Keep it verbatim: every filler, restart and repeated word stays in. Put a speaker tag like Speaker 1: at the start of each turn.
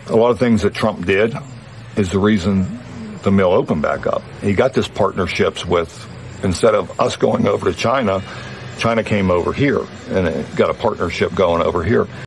Speaker 1: a lot of things that Trump did is the reason the mill opened back up. He got this partnerships with, instead of us going over to China, China came over here and it got a partnership going over here.